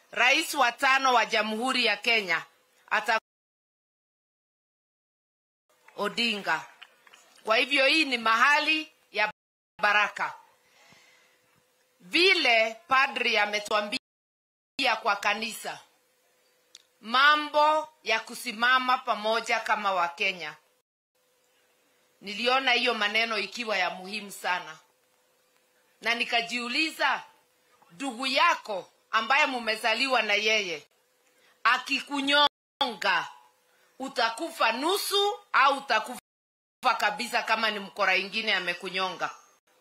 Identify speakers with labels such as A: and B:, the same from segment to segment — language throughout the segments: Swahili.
A: rais wa 5 wa Jamhuri ya Kenya Odinga. Kwa hivyo hii ni mahali ya baraka. Vile padri ametuambia kwa kanisa, mambo ya kusimama pamoja kama Wakenya, niliona hiyo maneno ikiwa ya muhimu sana. Na nikajiuliza, ndugu yako ambaye mumezaliwa na yeye akikunyonga, utakufa nusu au utakufa kabisa? Kama ni mkora ingine amekunyonga,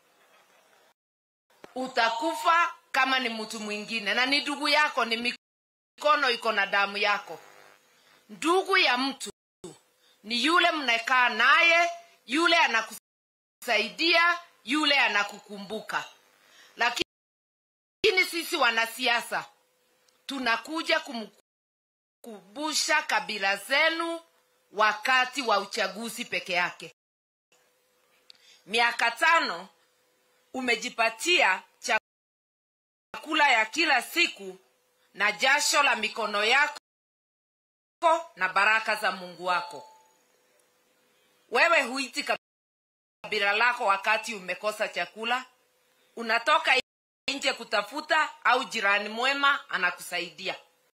A: utakufa kama ni mtu mwingine, na ni ndugu yako, ni mikono iko na damu yako. Ndugu ya mtu ni yule mnakaa naye, yule anakusaidia, yule anakukumbuka. Lakini sisi wanasiasa tunakuja kumkumbusha kabila zenu wakati wa uchaguzi peke yake. Miaka 5 umejipatia chakula ya kila siku na jasho la mikono yako na baraka za Mungu wako. Wewe huiti kabila lako wakati umekosa chakula, unatoka nje kutafuta, au jirani mwema anakusaidia.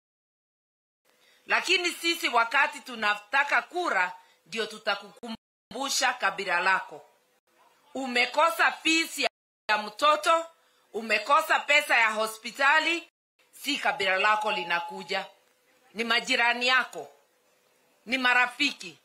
A: Lakini sisi wakati tunataka kura ndio tutakukumbusha kabila lako. Umekosa fees ya mtoto, umekosa pesa ya hospitali, si kabila lako linakuja, ni majirani yako, ni marafiki.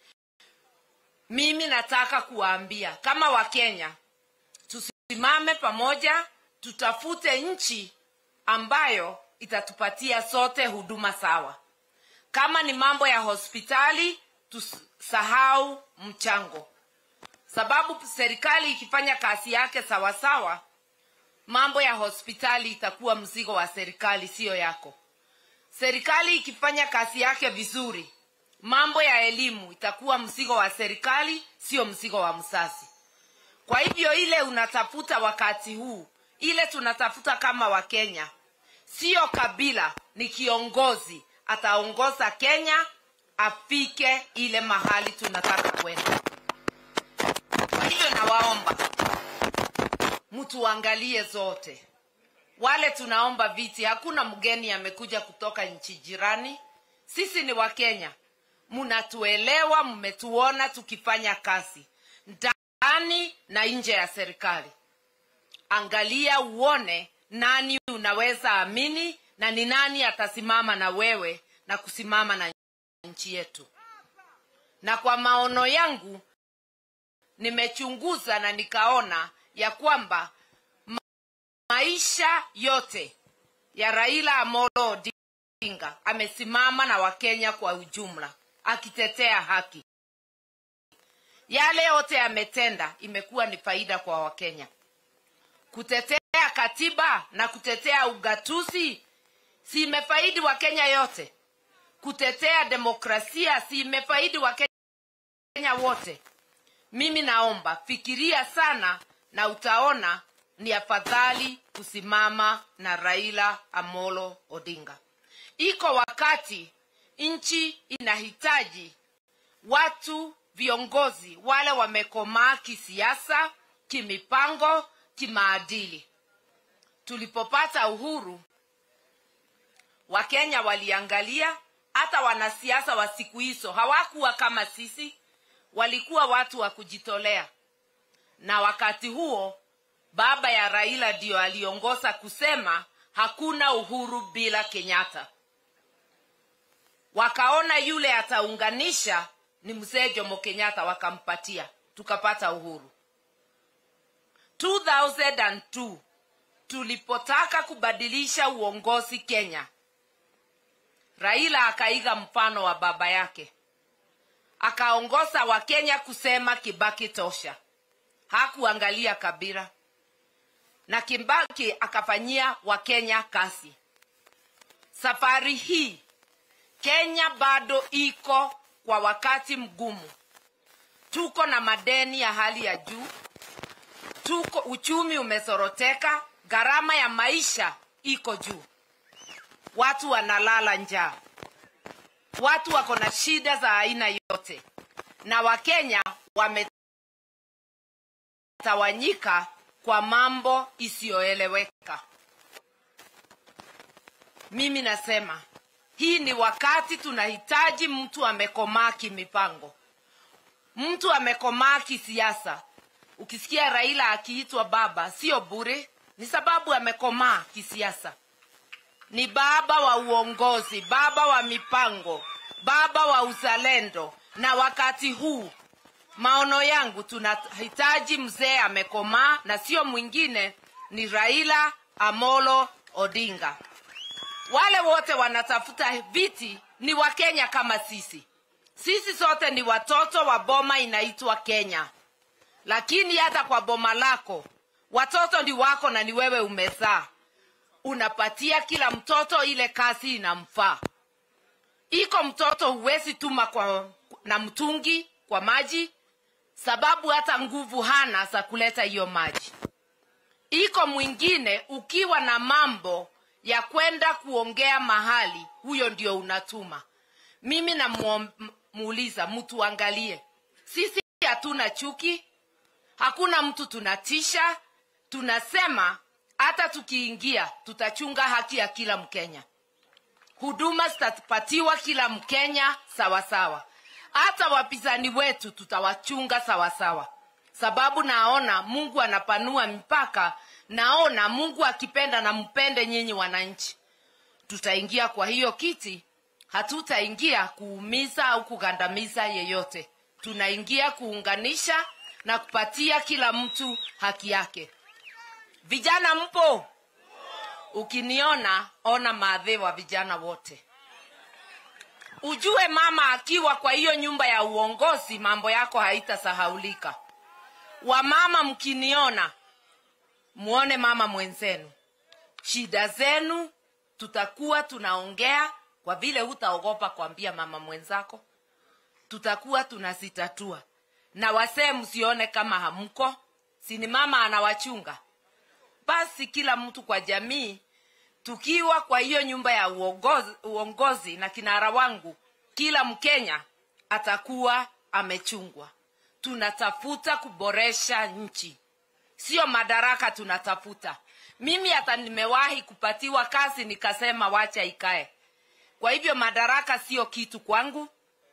A: Mimi nataka kuwaambia kama Wakenya, tusimame pamoja, tutafute nchi ambayo itatupatia sote huduma sawa. Kama ni mambo ya hospitali, tusahau mchango. Sababu serikali ikifanya kazi yake sawa sawa, mambo ya hospitali itakuwa mzigo wa serikali, sio yako. Serikali ikifanya kazi yake vizuri, mambo ya elimu itakuwa mzigo wa serikali, sio mzigo wa mzazi. Kwa hivyo ile unatafuta wakati huu, ile tunatafuta kama Wakenya, sio kabila, ni kiongozi ataongoza Kenya afike ile mahali tunataka kwenda. Kwa hivyo nawaomba mtu angalie zote. Wale tunaomba viti, hakuna mgeni amekuja kutoka nchi jirani. Sisi ni Wakenya. Mnatuelewa, mmetuona tukifanya kazi ndani na nje ya serikali. Angalia uone nani unaweza amini na ni nani atasimama na wewe na kusimama na nchi yetu. Na kwa maono yangu nimechunguza na nikaona ya kwamba maisha yote ya Raila Amolo Odinga amesimama na Wakenya kwa ujumla akitetea haki. Yale yote ametenda imekuwa ni faida kwa Wakenya. Kutetea katiba na kutetea ugatuzi si imefaidi Wakenya yote. Kutetea demokrasia si imefaidi Wakenya wote. Mimi naomba fikiria sana na utaona ni afadhali kusimama na Raila Amolo Odinga. Iko wakati nchi inahitaji watu viongozi wale wamekomaa kisiasa, kimipango, kimaadili. Tulipopata uhuru, Wakenya waliangalia, hata wanasiasa wa siku hizo hawakuwa kama sisi, walikuwa watu wa kujitolea. Na wakati huo baba ya Raila ndio aliongoza kusema hakuna uhuru bila Kenyatta. Wakaona yule ataunganisha ni Mzee Jomo Kenyatta, wakampatia, tukapata uhuru. 2002 tulipotaka kubadilisha uongozi Kenya, Raila akaiga mfano wa baba yake, akaongoza Wakenya kusema Kibaki tosha. Hakuangalia kabila, na Kibaki akafanyia Wakenya kazi. Safari hii Kenya bado iko kwa wakati mgumu. Tuko na madeni ya hali ya juu, uchumi umezoroteka, gharama ya maisha iko juu. watu wanalala njaa, watu wako na shida za aina yote, na Wakenya wametawanyika kwa mambo isiyoeleweka. Mimi nasema hii ni wakati tunahitaji mtu amekomaa kimipango, mtu amekomaa kisiasa. Ukisikia Raila akiitwa baba, sio bure, ni sababu amekomaa kisiasa. Ni baba wa uongozi, baba wa mipango, baba wa uzalendo. Na wakati huu maono yangu tunahitaji mzee amekomaa, na sio mwingine, ni Raila Amolo Odinga. Wale wote wanatafuta viti ni Wakenya kama sisi. Sisi sote ni watoto wa boma inaitwa Kenya. Lakini hata kwa boma lako, watoto ni wako na ni wewe umezaa. Unapatia kila mtoto ile kazi inamfaa. Iko mtoto huwezi tuma na mtungi kwa maji, sababu hata nguvu hana za kuleta hiyo maji. Iko mwingine ukiwa na mambo ya kwenda kuongea mahali, huyo ndio unatuma. Mimi namuuliza mtu angalie. Sisi hatuna chuki, hakuna mtu tunatisha, tunasema hata tukiingia tutachunga haki ya kila Mkenya. Huduma zitapatiwa kila Mkenya sawa sawa. Hata wapinzani wetu tutawachunga sawa sawa. Sababu naona Mungu anapanua mipaka, naona Mungu akipenda na mpende nyinyi wananchi. Tutaingia kwa hiyo kiti, hatutaingia kuumiza au kugandamiza yeyote. Tunaingia kuunganisha na kupatia kila mtu haki yake. Vijana mpo? Ukiniona, ona maadhe wa vijana wote. Ujue mama akiwa kwa hiyo nyumba ya uongozi, mambo yako haitasahaulika. Wamama mkiniona, muone mama mwenzenu. Shida zenu tutakuwa tunaongea, kwa vile hutaogopa kuambia mama mwenzako. Tutakuwa tunazitatua. Na wasee msione kama hamko, si ni mama anawachunga. Basi kila mtu kwa jamii, tukiwa kwa hiyo nyumba ya uongozi na kinara wangu, kila Mkenya atakuwa amechungwa. Tunatafuta kuboresha nchi, sio madaraka tunatafuta. Mimi hata nimewahi kupatiwa kazi nikasema wacha ikae. Kwa hivyo madaraka sio kitu kwangu,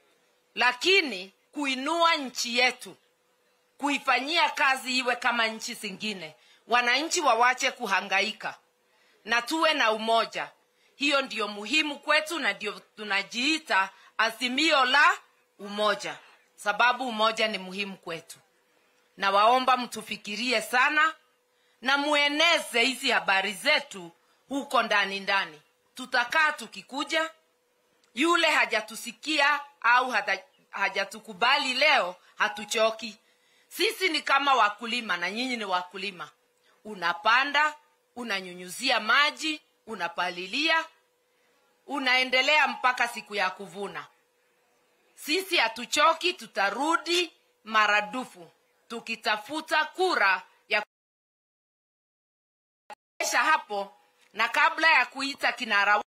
A: lakini kuinua nchi yetu, kuifanyia kazi iwe kama nchi zingine. Wananchi wawache kuhangaika na tuwe na umoja. Hiyo ndio muhimu kwetu, na ndio tunajiita azimio la umoja, sababu umoja ni muhimu kwetu. Na waomba mtufikirie sana na mueneze hizi habari zetu huko ndani ndani. Tutakaa tukikuja, yule hajatusikia au hajatukubali leo, hatuchoki. Sisi ni kama wakulima na nyinyi ni wakulima. Unapanda, unanyunyuzia maji, unapalilia, unaendelea mpaka siku ya kuvuna. Sisi hatuchoki, tutarudi maradufu tukitafuta kura ya kuesha hapo. Na kabla ya kuita kinara